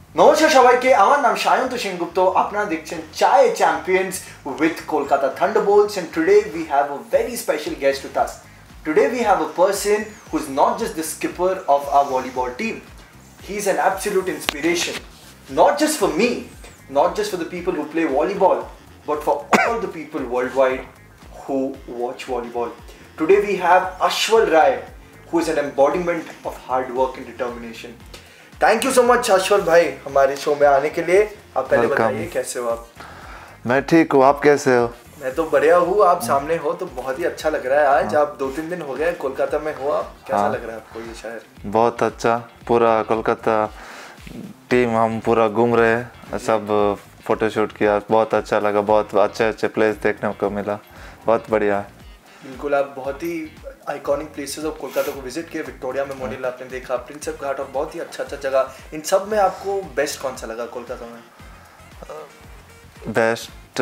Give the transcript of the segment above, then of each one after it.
নমস্কার সবাইকে, আমার নাম সায়ন্ত সেনগুপ্ত। আপনারা দেখছেন চায় champions with Kolkata Thunderbolts, and today we have a very special guest with us. Today we have a person who's not just the skipper of our volleyball team. He's an absolute inspiration, not just for me, not just for the people who play volleyball, but for all the people worldwide who watch volleyball. Today we have Ashwal Rai, who is an embodiment of hard work and determination. Thank you so much Ashwal भाई हमारे show में आने के लिए। आप पहले बताइए कैसे हो आप? मैं ठीक हूँ, आप कैसे हो? मैं तो बढ़िया हूँ। आप सामने हो तो बहुत ही अच्छा लग रहा है। आज आप 2-3 दिन हो गए कोलकाता में हो, आप कैसा लग रहा है आपको ये शहर? बहुत अच्छा, पूरा कोलकाता टीम हम पूरा घूम रहे हैं, सब फोटोशूट किया, बहुत अच्छा लगा, बहुत अच्छे अच्छे प्लेस देखने को मिला, बहुत बढ़िया है। बिल्कुल, आप बहुत ही आइकॉनिक प्लेसेस ऑफ कोलकाता को विजिट किए। विक्टोरिया मेमोरियल आपने देखा, प्रिंसेप घाट और बहुत ही अच्छा जगह। इन सब में आपको बेस्ट कौन सा लगा कोलकाता में? बेस्ट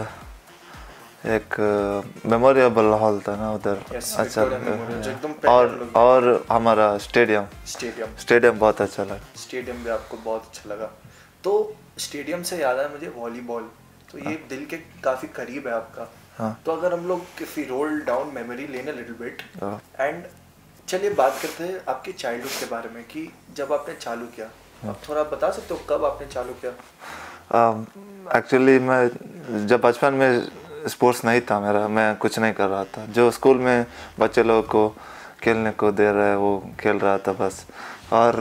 एक मेमोरेबल हॉल था ना उधर, अच्छा लगा। और हमारा स्टेडियम बहुत अच्छा लगा। स्टेडियम भी आपको बहुत अच्छा लगा। तो स्टेडियम से याद है मुझे वॉलीबॉल, तो ये दिल के काफ़ी करीब है आपका। तो अगर हम लोग किसी roll down memory lane little bit and चलिए बात करते हैं आपके चाइल्डहुड के बारे में कि जब आपने चालू किया, आप थोड़ा बता सकते हो कब आपने चालू किया? एक्चुअली मैं जब बचपन में स्पोर्ट्स नहीं था मेरा, मैं कुछ नहीं कर रहा था। जो स्कूल में बच्चे लोगों को खेलने को दे रहा है वो खेल रहा था बस। और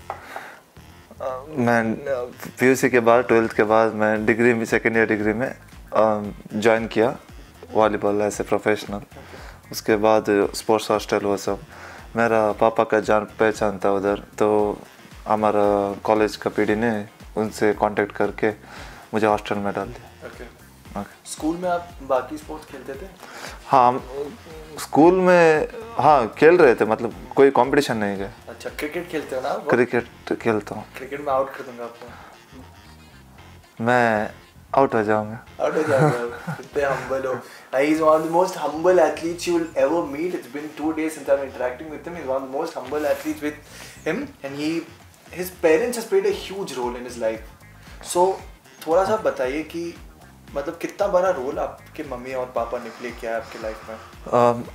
मैं पीयूसी के बाद 12th के बाद मैं डिग्री में सेकेंड ईयर डिग्री में ज्वाइन किया वॉलीबॉल ऐसे प्रोफेशनल। उसके बाद स्पोर्ट्स हॉस्टल वो सब, मेरा पापा का जान पहचान था उधर, तो हमारा कॉलेज का पीडी ने उनसे कांटेक्ट करके मुझे हॉस्टल में डाल दिया। स्कूल में आप बाकी स्पोर्ट्स खेलते थे? हाँ, स्कूल में हाँ खेल रहे थे, मतलब कोई कंपटीशन नहीं गए। अच्छा, क्रिकेट खेलते हो ना? क्रिकेट खेलता हूँ। क्रिकेट में आउट कर दूंगा आपको। मैं आउट हो जाऊंगा। आउट हो जाऊंगा। इतने हम्बल हो। He is one of the most humble athletes you will ever meet. It's been 2 days since I'm interacting with him. He's one of the most humble athletes with him, and his parents has played a huge role in his life. So थोड़ा सा बताइए कि मतलब कितना बड़ा role आपके mummy और पापा ने प्ले किया है आपके लाइफ में?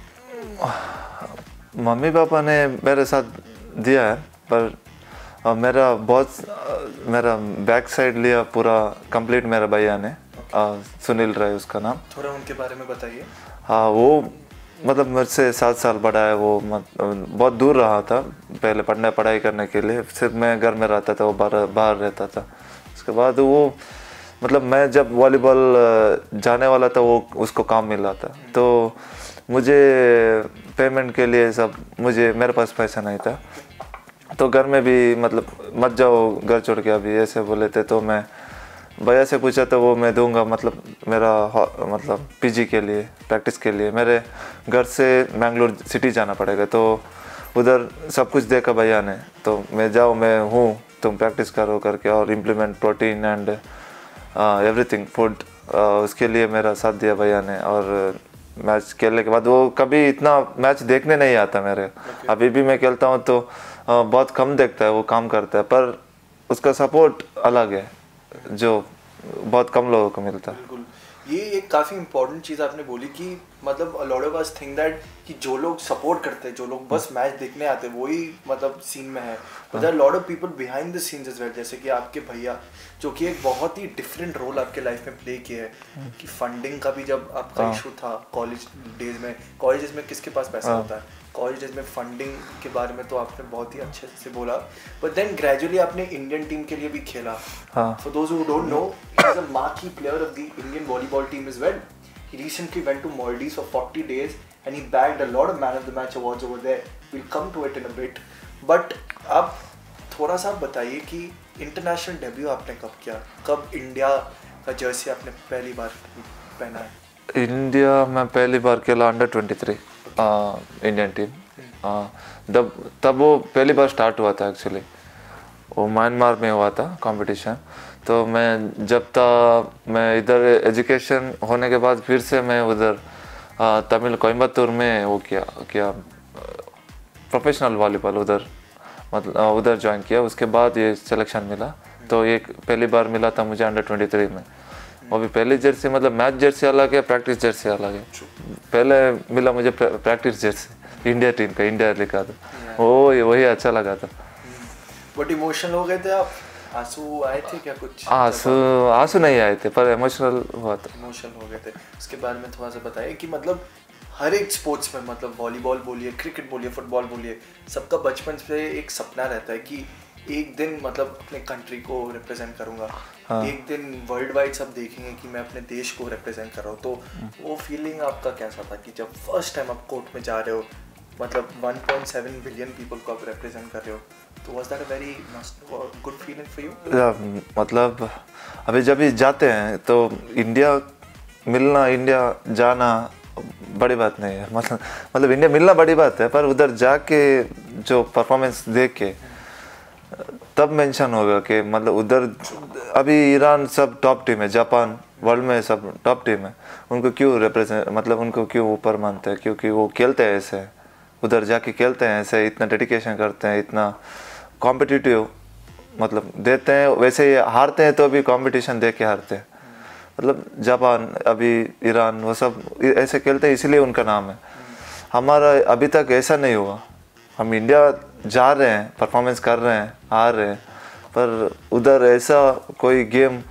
मम्मी पापा ने मेरे साथ दिया है, पर मेरा बैक साइड लिया पूरा कंप्लीट मेरा भैया ने। सुनील राय उसका नाम। थोड़ा उनके बारे में बताइए। हाँ, वो मतलब मेरे से 7 साल बड़ा है। वो बहुत दूर रहा था पहले पढ़ाई करने के लिए, सिर्फ मैं घर में रहता था, वो बाहर रहता था। उसके बाद वो मतलब मैं जब वॉलीबॉल जाने वाला था वो उसको काम मिला था, तो मुझे पेमेंट के लिए सब मेरे पास पैसा नहीं था, तो घर में भी मतलब मत जाओ घर छोड़ के अभी ऐसे बोले थे। तो मैं भैया से पूछा तो वो मैं दूंगा, मतलब मेरा मतलब पीजी के लिए प्रैक्टिस के लिए मेरे घर से मैंगलोर सिटी जाना पड़ेगा, तो उधर सब कुछ देखा भैया ने। तो मैं मैं हूँ, तुम प्रैक्टिस करो करके, और implement protein and everything food, उसके लिए मेरा साथ दिया भैया ने। और मैच खेलने के बाद वो कभी इतना मैच देखने नहीं आता मेरे। अभी भी मैं खेलता हूँ तो बहुत कम देखता है, वो काम करता है, पर उसका सपोर्ट अलग है जो बहुत कम लोगों को मिलता है। बिल्कुल, ये एक काफ़ी इंपॉर्टेंट चीज़ आपने बोली कि मतलब a lot of us think that कि जो लोग सपोर्ट करते हैं, जो लोग बस मैच देखने आते हैं, वही मतलब सीन में है। but there are a lot of people behind the scenes as well, जैसे कि आपके भैया जो कि एक बहुत ही डिफरेंट रोल आपके लाइफ में प्ले किया है कि फंडिंग का भी जब आपका इशू था कॉलेज डेज में किसके पास पैसा होता है? कॉलेज डेज में फंडिंग के बारे में तो आपने बहुत ही अच्छे से बोला, बट देन ग्रेजुअली आपने इंडियन टीम के लिए भी खेला। For those who don't know, he is a marquee player of the Indian volleyball team as well. He recently went to Maldives for 40 days and he bagged a lot of man of the match awards over there. We'll come to it in a bit. But आप थोड़ा सा बताइए कि international debut आपने कब किया? कब India का जर्सी आपने पहली बार पहना है? इंडिया में पहली बार खेला अंडर 23 इंडियन टीम। तब वो पहली बार स्टार्ट हुआ था एक्चुअली, वो म्यांमार में हुआ था कंपटीशन। तो मैं जब मैं इधर एजुकेशन होने के बाद फिर से मैं उधर तमिल कोयम्बतूर में वो किया प्रोफेशनल वॉलीबॉल उधर, मतलब उधर ज्वाइन किया। उसके बाद ये सिलेक्शन मिला तो एक पहली बार मिला था मुझे अंडर-23 में। वो भी पहली जर्सी, मतलब मैच जर्सी अलग है, प्रैक्टिस जर्सी अलग है। पहले मिला मुझे प्रैक्टिस जर्सी इंडिया टीम का, इंडिया लिखा था, वही अच्छा लगा था। बट इमोशनल हो गए थे आप? आंसू आए थे क्या कुछ? आंसू नहीं आए थे, पर इमोशनल हुआ था। इमोशनल हो गए थे। उसके बारे में थोड़ा सा बताइए कि मतलब हर एक स्पोर्ट्स में, मतलब वॉलीबॉल बोलिए, क्रिकेट बोलिए, फुटबॉल बोलिए, सबका बचपन से एक सपना रहता है कि एक दिन मतलब अपने कंट्री को रिप्रेजेंट करूंगा। हाँ। एक दिन वर्ल्ड वाइड सब देखेंगे कि मैं अपने देश को रिप्रेजेंट कर रहा हूँ। तो वो फीलिंग आपका कैसा था कि जब फर्स्ट टाइम आप कोर्ट में जा रहे हो, मतलब 1.7 बिलियन पीपल को आप रिप्रेजेंट कर रहे हो, तो was that a very good feeling for you? मतलब अभी जब भी जाते हैं तो इंडिया मिलना, इंडिया जाना बड़ी बात नहीं है। मतलब इंडिया मिलना बड़ी बात है, पर उधर जाके जो परफॉर्मेंस देख के तब मेंशन होगा कि मतलब उधर अभी ईरान सब टॉप टीम है, जापान वर्ल्ड में सब टॉप टीम है, उनको क्यों रिप्रेजेंट, मतलब उनको क्यों ऊपर मानते हैं? क्योंकि वो खेलते हैं ऐसे, उधर जाके खेलते हैं ऐसे, इतना डेडिकेशन करते हैं, इतना कॉम्पिटिटिव मतलब देते हैं। वैसे हारते हैं तो भी कंपटीशन दे के हारते हैं। मतलब जापान, अभी ईरान, वो सब ऐसे खेलते हैं, इसलिए उनका नाम है। हमारा अभी तक ऐसा नहीं हुआ। हम इंडिया जा रहे हैं, परफॉर्मेंस कर रहे हैं, आ रहे हैं, पर उधर ऐसा कोई गेम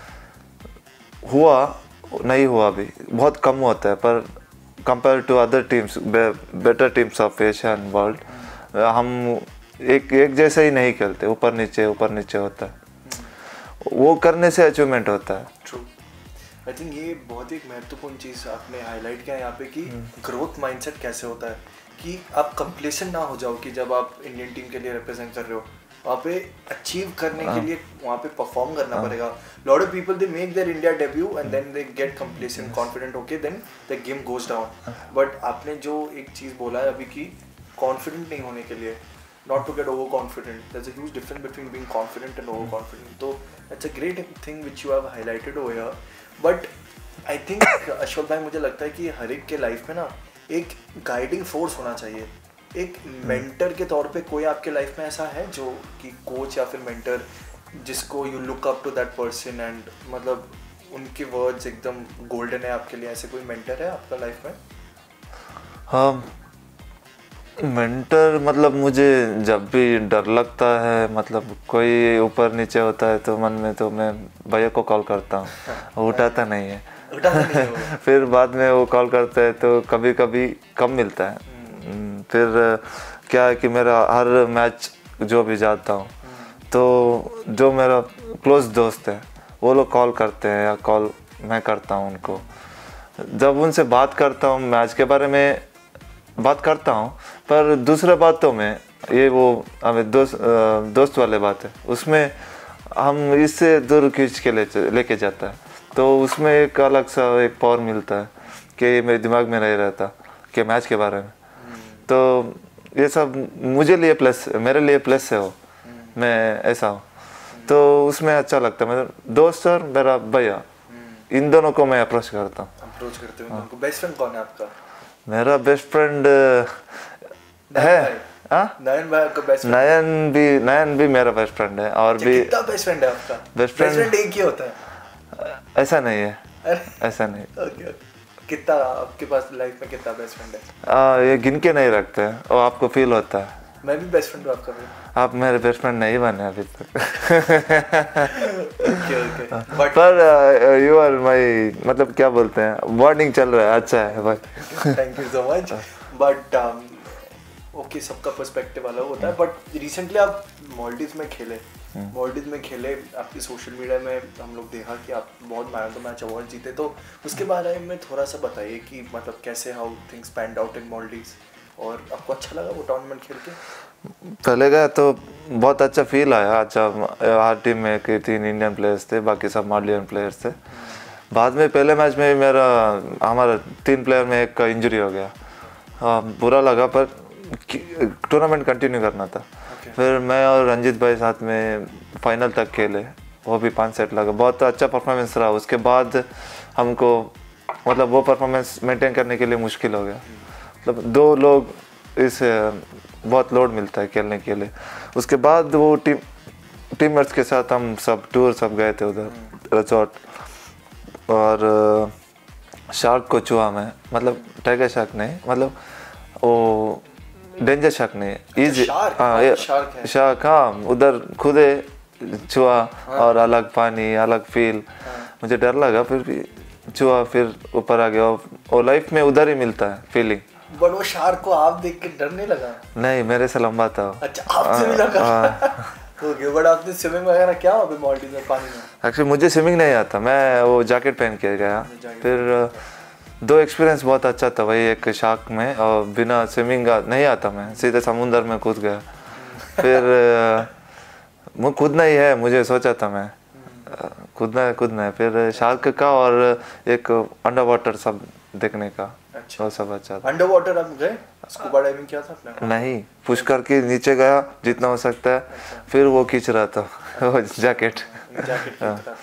हुआ नहीं हुआ, अभी बहुत कम होता है। पर compare to other teams, better teams of Asia and world, हम एक जैसे ही नहीं खेलते, ऊपर नीचे होता है। वो करने से अचीवमेंट होता है। ट्रू। आई थिंक ये बहुत ही महत्वपूर्ण चीज़ आपने हाईलाइट किया यहाँ पे कि ग्रोथ माइंडसेट कैसे होता है, कि आप कंप्लेसेंट ना हो जाओ कि जब आप इंडियन टीम के लिए रिप्रेजेंट कर रहे हो, वहाँ पे अचीव करने के लिए वहाँ पे परफॉर्म करना पड़ेगा। Lot of people they make their India debut and then they get complacent, confident होके then the game goes down. But आपने जो एक चीज़ बोला है अभी कि कॉन्फिडेंट नहीं होने के लिए, not to get overconfident. There's a huge difference between being confident and overconfident. So that's a great thing which you have highlighted over here. But I think Ashok भाई, मुझे लगता है कि हर एक के लाइफ में ना एक गाइडिंग फोर्स होना चाहिए। एक मेंटर के तौर पे कोई आपके लाइफ में ऐसा है जो कि कोच या फिर मेंटर जिसको you look up to that person and मतलब उनके वर्ड्स एकदम गोल्डन है आपके लिए, ऐसे कोई मेंटर है आपका लाइफ में? हाँ, मेंटर मतलब मुझे जब भी डर लगता है, मतलब कोई ऊपर नीचे होता है तो मन में, तो मैं भैया को कॉल करता हूँ, उठाता नहीं है। फिर बाद में वो कॉल करता है तो कभी कभी कम मिलता है। फिर क्या है कि मेरा हर मैच जो भी जाता हूँ तो जो मेरा क्लोज दोस्त है वो लोग कॉल करते हैं या कॉल मैं करता हूँ उनको। जब उनसे बात करता हूँ, मैच के बारे में बात करता हूँ, पर दूसरे बातों में ये वो हमें दोस्त वाले बात है, उसमें हम इससे दूर खींच के लेके जाता है, तो उसमें एक अलग सा एक पावर मिलता है कि मेरे दिमाग में नहीं रहता कि मैच के बारे में। तो ये सब मेरे लिए प्लस है, वो मैं ऐसा हूँ, तो उसमें अच्छा लगता है। मतलब दोस्त और मेरा भैया, इन दोनों को मैं अप्रोच करता हूँ। अप्रोच करते हो उनको। बेस्ट फ्रेंड कौन है आपका? मेरा बेस्ट फ्रेंड है नयन भाई आपका बेस्ट फ्रेंड? नयन भी मेरा बेस्ट फ्रेंड है। और भी कितना बेस्ट फ्रेंड है आपका? बेस्ट फ्रेंड एक ही होता है? ऐसा नहीं है, ऐसा नहीं। ओके, कितना आपके पास लाइफ में कितना बेस्ट फ्रेंड है? ये गिन के नहीं रखते हैं, और आपको फील होता है। मैं भी बेस्ट फ्रेंड हूँ आपका भी। आप मेरे बेस्ट फ्रेंड नहीं बने अभी तक। okay. पर यू आर माई, मतलब क्या बोलते हैं, बॉन्डिंग चल रहा है, अच्छा है भाई। Thank you so much. But okay, सबका पर्सपेक्टिव अलग होता है। बट रिसेंटली आप मालदीव्स में खेले, आपकी सोशल मीडिया में हम लोग देखा कि आप बहुत man of the match award जीते, तो उसके बारे में थोड़ा सा बताइए कि मतलब कैसे how things panned out in Maldives, और आपको अच्छा लगा वो टूर्नामेंट खेल के? पहले गया तो बहुत अच्छा फील आया। अच्छा, हर टीम में 3 इंडियन प्लेयर्स थे, बाकी सब मालदीवियन प्लेयर्स थे। बाद में पहले मैच में हमारा 3 प्लेयर में एक का इंजरी हो गया। बुरा लगा, पर टूर्नामेंट कंटिन्यू करना था। फिर मैं और रंजीत भाई साथ में फाइनल तक खेले, वो भी 5 सेट लगा, बहुत अच्छा परफॉर्मेंस रहा। उसके बाद हमको मतलब वो परफॉर्मेंस मेंटेन करने के लिए मुश्किल हो गया। मतलब 2 लोग इस बहुत लोड मिलता है खेलने के लिए। उसके बाद वो टीम टीममेट्स के साथ हम सब टूर सब गए थे उधर रिजॉर्ट, और शार्क को छुआ मैं, मतलब टाइगर शार्क नहीं, मतलब वो डेंजर शार्क नहीं, इजी शार्क, हाँ उधर खुद छुआ, और अलग पानी अलग फील, मुझे डर लगा फिर भी छुआ, फिर ऊपर आ गया, और लाइफ में उधर ही मिलता है फीलिंग। बट वो शार्क को आप देख के डर नहीं लगा? नहीं, मेरे से लंबा था। अच्छा, आपसे भी लगा? ओके, बट आपने स्विमिंग वगैरह क्या वहाँ पे माल्दीव में पानी में? एक्चुअली मुझे स्विमिंग नहीं आता, मैं वो जैकेट पहन के गया, फिर 2 एक्सपीरियंस बहुत अच्छा था, वही एक शार्क में, और बिना स्विमिंग का नहीं आता, मैं सीधे समुंदर में कूद गया। फिर वो कूदना ही है, मुझे सोचा था मैं कूदना है, फिर शार्क का और एक अंडर वाटर सब देखने का। अच्छा, वो सब अच्छा था। अंडर वाटर आप गए? स्कूबा डाइविंग किया था आपने? नहीं, पुश करके नीचे गया जितना हो सकता है। अच्छा। फिर वो खींच रहा था वो जैकेट खींच रहा था।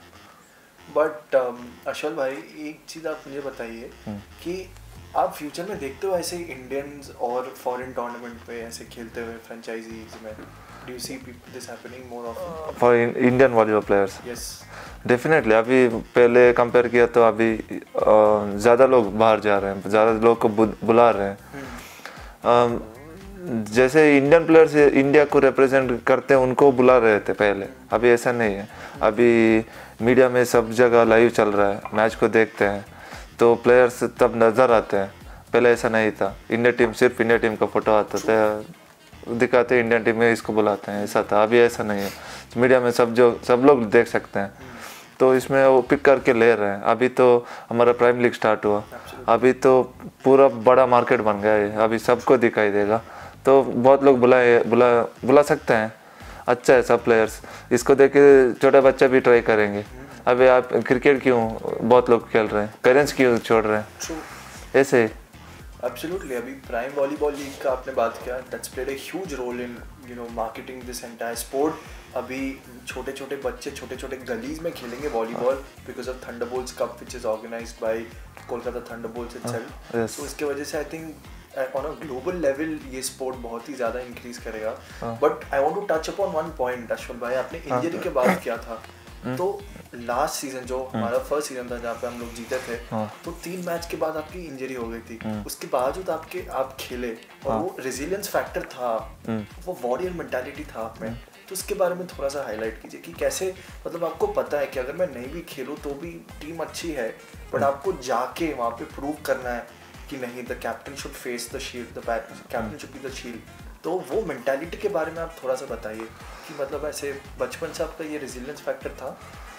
बट अशोल भाई, एक चीज़ आप मुझे बताइए कि आप फ्यूचर में देखते हो ऐसे इंडियंस और फॉरेन टूर्नामेंट पे ऐसे खेलते हुए फ्रेंचाइजीज में? Do you see this happening more often? For Indian volleyball players? Yes. Definitely. अभी पहले कंपेयर किया तो अभी ज़्यादा लोग बाहर जा रहे हैं, ज़्यादा लोग को बुला रहे हैं। जैसे इंडियन प्लेयर्स इंडिया को रिप्रेजेंट करते हैं, उनको बुला रहे थे पहले, अभी ऐसा नहीं है। अभी मीडिया में सब जगह लाइव चल रहा है, मैच को देखते हैं तो प्लेयर्स तब नज़र आते हैं, पहले ऐसा नहीं था। इंडिया टीम, सिर्फ इंडिया टीम का फोटो आता था, दिखाते इंडियन टीम में इसको बुलाते हैं, ऐसा था। अभी ऐसा नहीं है, मीडिया में सब लोग देख सकते हैं, तो इसमें वो पिक करके ले रहे हैं। अभी तो हमारा प्राइम लीग स्टार्ट हुआ, अभी तो पूरा बड़ा मार्केट बन गया है, अभी सबको दिखाई देगा, तो बहुत लोग बुला सकते हैं। अच्छा है, सब प्लेयर्स इसको देख के छोटे बच्चे भी ट्राई करेंगे। अभी आप क्रिकेट क्यों बहुत लोग खेल रहे हैं, पेरेंट्स क्यों छोड़ रहे हैं, ऐसे। Absolutely. अभी प्राइम वॉलीबॉल लीग का आपने बात किया, that's played a huge role in marketing this entire sport. अभी छोटे छोटे बच्चे छोटे छोटे गलीज में खेलेंगे volleyball because of Thunderbolts cup which is organized by Kolkata Thunderbolts itself. So इसके वजह से I think on a global level ये स्पोर्ट बहुत ही ज़्यादा इंक्रीज करेगा। But I want to touch upon one point Ashwin भाई, आपने इंजरी के बात किया था, तो लास्ट सीजन जो हमारा फर्स्ट सीजन था जहाँ पे हम लोग जीते थे, तो 3 मैच के बाद आपकी इंजरी हो गई थी, उसके बावजूद आप खेले, और वो रेजिलियंस फैक्टर था, वो वॉरियर मेंटालिटी था आप में, तो उसके बारे में थोड़ा सा हाईलाइट कीजिए कि कैसे, मतलब आपको पता है कि अगर मैं नहीं भी खेलूँ तो भी टीम अच्छी है, बट आपको जाके वहाँ पे प्रूव करना है कि नहीं, the captain should face the shield, the captain should be the shield. तो वो मेंटालिटी के बारे में आप थोड़ा सा बताइए कि मतलब ऐसे बचपन से आपका ये रेजिलियंस फैक्टर था?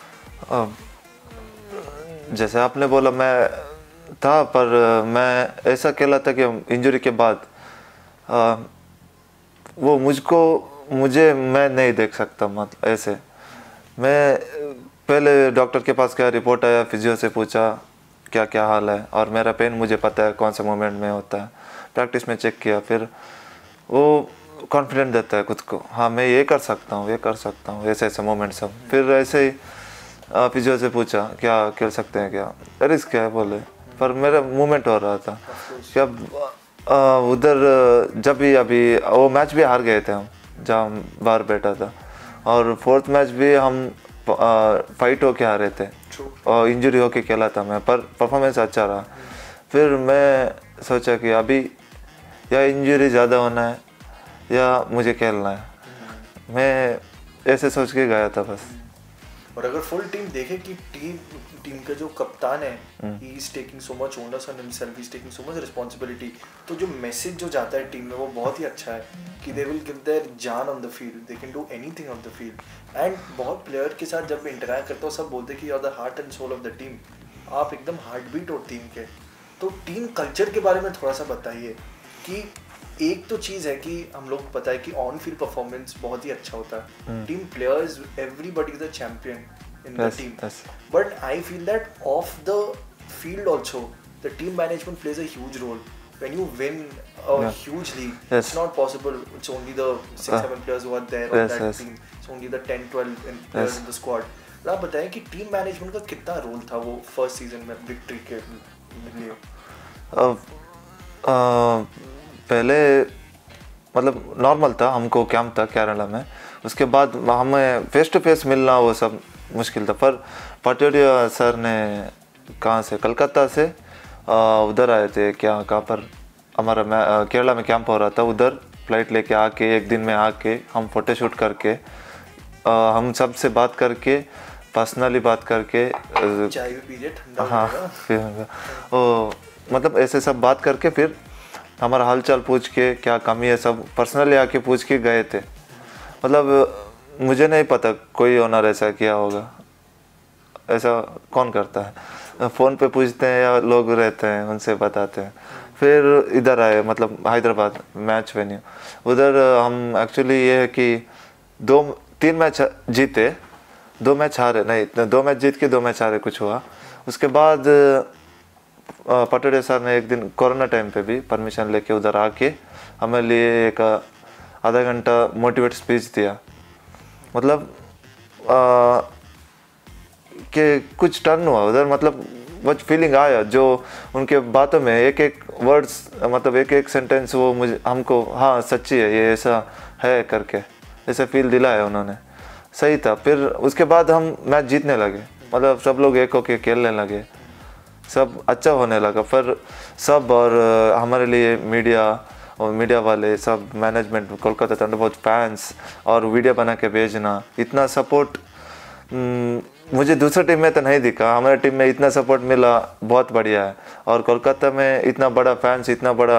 जैसे आपने बोला मैं था, पर मैं ऐसा खेला था कि इंजरी के बाद वो मैं नहीं देख सकता, मतलब ऐसे। मैं पहले डॉक्टर के पास गया, रिपोर्ट आया, फिजियो से पूछा क्या क्या हाल है, और मेरा पेन मुझे पता है कौन सा मोमेंट में होता है, प्रैक्टिस में चेक किया, फिर वो कॉन्फिडेंट देता है खुद को, हाँ मैं ये कर सकता हूँ, ऐसे मोमेंट सब। फिर ऐसे ही फिजियो से पूछा क्या खेल सकते हैं, क्या रिस्क क्या है बोले, पर मेरा मूवमेंट हो रहा था क्या उधर। जब भी अभी वो मैच भी हार गए थे हम, जहाँ बाहर बैठा था, और 4th मैच भी हम फाइट होके हारे थे, और इंजरी होके खेला था मैं, पर परफॉर्मेंस अच्छा रहा। फिर मैं सोचा कि अभी या इंजरी ज़्यादा होना है या मुझे खेलना है, मैं ऐसे सोच के गया था बस। और अगर फुल टीम देखे कि टीम का जो कप्तान है, he is taking so much onus on himself, he is taking so much responsibility, तो जो मैसेज जो जाता है टीम में वो बहुत ही अच्छा है कि दे विल गिव देयर जान on the field, they can do anything on the field. And बहुत प्लेयर के साथ जब इंटरैक्ट करते हो सब बोलते हैं कि you are the heart and soul of the team, आप एकदम हार्ट बीट हो टीम के। तो टीम कल्चर के बारे में थोड़ा सा बताइए कि एक तो चीज़ है कि हम लोग पता है कि ऑन फील्ड परफॉर्मेंस बहुत ही अच्छा होता है, team players everybody is a champion in the team, but I feel that off the field also the team management plays a huge role. When you win a huge league, it's not possible, it's only the 6-7 players who are there on that team, it's only the 10-12 players in the squad. आप बताएं कि team management का कितना role था वो first season में victory के लिए? पहले मतलब नॉर्मल था, हमको कैंप था केरला में, उसके बाद हमें फेस टू फेस मिलना वो सब मुश्किल था। पर पटोडिया सर ने कहाँ से, कलकत्ता से उधर आए थे, कहाँ पर हमारा केरला में कैंप हो रहा था, उधर फ्लाइट लेके आके एक दिन में आके हम फ़ोटो शूट करके हम सब से बात करके, पर्सनली बात करके, चाय भी पीजिए, ठंडा हाँ फिर मतलब ऐसे सब बात करके फिर हमारा हालचाल पूछ के क्या कमी है सब पर्सनली आके पूछ के गए थे। मतलब मुझे नहीं पता कोई ओनर ऐसा किया होगा, ऐसा कौन करता है। फ़ोन पे पूछते हैं या लोग रहते हैं उनसे बताते हैं। फिर इधर आए, मतलब हैदराबाद मैच वेन्यू, उधर हम एक्चुअली ये है कि 3 मैच जीते, 2 मैच हारे, नहीं 2 मैच जीत के 2 मैच हारे कुछ हुआ। उसके बाद पटोडिया सर ने एक दिन कोरोना टाइम पे भी परमिशन लेके उधर आके हमें लिए एक आधा घंटा मोटिवेट स्पीच दिया। मतलब कि कुछ टर्न हुआ उधर, मतलब वो फीलिंग आया जो उनके बातों में एक एक वर्ड्स, मतलब एक एक सेंटेंस वो मुझे हमको हाँ सच्ची है ये ऐसा है करके ऐसा फील दिलाया उन्होंने, सही था। फिर उसके बाद हम मैच जीतने लगे, मतलब सब लोग एक होके खेलने लगे, सब अच्छा होने लगा। फिर सब और हमारे लिए मीडिया और मीडिया वाले सब, मैनेजमेंट, कोलकाता थंडरबोल्ट्स फैंस और वीडियो बना के भेजना, इतना सपोर्ट मुझे दूसरे टीम में तो नहीं दिखा। हमारे टीम में इतना सपोर्ट मिला, बहुत बढ़िया है। और कोलकाता में इतना बड़ा फैंस, इतना बड़ा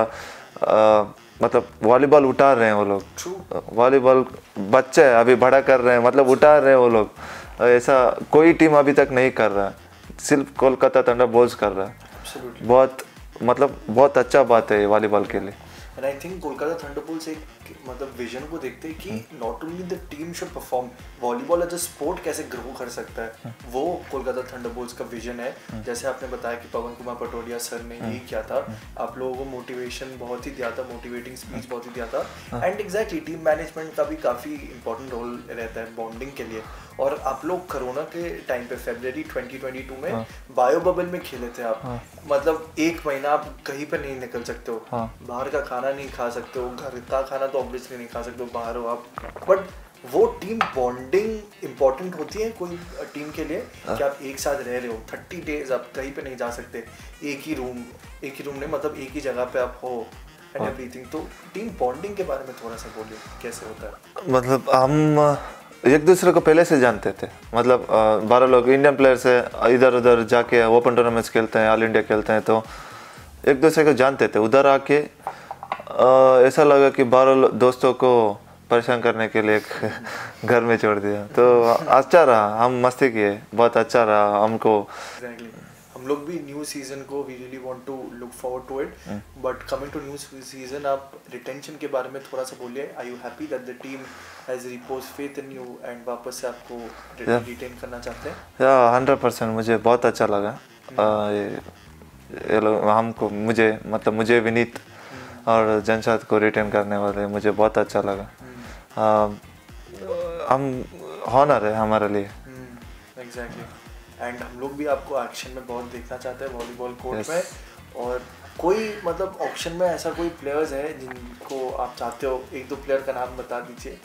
मतलब वॉलीबॉल उठा रहे हैं वो लोग, वॉलीबॉल बच्चे अभी बड़ा कर रहे हैं, मतलब उठा रहे हैं वो लोग, ऐसा कोई टीम अभी तक नहीं कर रहा है, सिर्फ कोलकाता थंडरबोल्ट्स कर रहा है। बहुत मतलब बहुत अच्छा बात है ये वॉलीबॉल के लिए। And I think Kolkata Thunderbolts एक मतलब विजन को देखते हैं कि not only the team should perform, volleyball as a sport कैसे ग्रो कर सकता है, वो कोलकाता थंडरबोल्ट्स का विजन है। जैसे आपने बताया कि पवन कुमार पटोडिया सर ने यही किया था, आप लोगों को मोटिवेशन बहुत ही दिया था, मोटिवेटिंग स्पीच बहुत ही दिया था। एंड एग्जैक्टली टीम मैनेजमेंट का भी काफ़ी इंपॉर्टेंट रोल रहता है बॉन्डिंग के लिए। और आप लोग कोरोना के टाइम पे फरवरी 2022 में बायो बबल में खेले थे आप, मतलब 1 महीना आप कहीं पे नहीं निकल सकते हो, बाहर का खाना नहीं खा सकते हो, घर का खाना तो ऑब्वियसली नहीं खा सकते हो, बाहर हो आप। बट वो टीम बॉन्डिंग इम्पोर्टेंट होती है कोई टीम के लिए कि आप एक साथ रह रहे हो 30 डेज, आप कहीं पे नहीं जा सकते, एक ही रूम नहीं, मतलब एक ही जगह पे आप हो एंड एवरीथिंग। तो टीम बॉन्डिंग के बारे में थोड़ा सा बोलिए, कैसे होता है? मतलब हम एक दूसरे को पहले से जानते थे, मतलब 12 लोग इंडियन प्लेयर्स है, इधर उधर जाके ओपन टूर्नामेंट्स खेलते हैं, ऑल इंडिया खेलते हैं, तो एक दूसरे को जानते थे। उधर आके ऐसा लगा कि 12 दोस्तों को परेशान करने के लिए एक घर में छोड़ दिया, तो अच्छा रहा, हम मस्ती किए, बहुत अच्छा रहा हमको। हम लोग भी न्यू सीजन को we really want to look forward to it, but coming to new season, आप रिटेंशन के बारे में थोड़ा सा बोलिए। Are you happy that the team has reposed faith in you and वापस से आपको रिटेन करना चाहते हैं? या 100% मुझे बहुत अच्छा लगा। ये लोग हमको, मुझे विनीत और जनशाद को रिटेन करने वाले, मुझे बहुत अच्छा लगा। हम हॉनर है हमारे लिए। एग्जैक्टली। एंड हम लोग भी आपको एक्शन में बहुत देखना चाहते हैं वॉलीबॉल कोर्ट में। और कोई मतलब ऑप्शन में ऐसा कोई प्लेयर्स है जिनको आप चाहते हो, 1-2 प्लेयर का नाम बता दीजिए।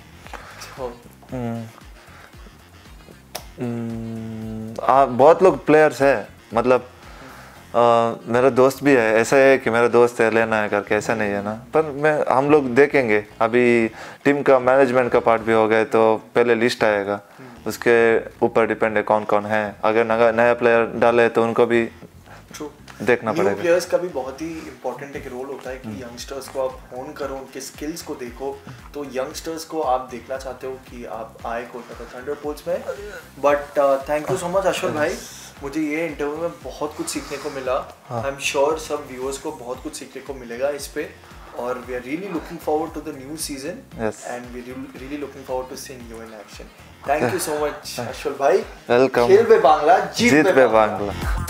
बहुत लोग प्लेयर्स हैं, मतलब मेरा दोस्त भी है, ऐसा है कि मेरा दोस्त है लेना है करके, ऐसा नहीं है ना, पर हम लोग देखेंगे। अभी टीम का मैनेजमेंट का पार्ट भी हो गया, तो पहले लिस्ट आएगा, उसके ऊपर डिपेंड है कौन कौन है। अगर नया प्लेयर डाले तो उनको भी देखना पड़ेगा। न्यू प्लेयर्स का भी बहुत ही इंपॉर्टेंट एक रोल होता है कि यंगस्टर्स को आप होन करो, उनके स्किल्स को देखो। तो यंगस्टर्स को आप देखना चाहते हो कि आप आए कोलकाता थंडरबोल्ट्स में। But thank you so much Ashwar भाई, मुझे ये इंटरव्यू में बहुत कुछ सीखने को मिला। आई एम श्योर सब व्यूअर्स को बहुत कुछ सीखने को मिलेगा इस पे। और we are really looking forward to the new season and we really looking forward to seeing you in action. Thank you so much Ashwar भाई। वेलकम। खेल पे बांग्ला, जीत पे बांग्ला।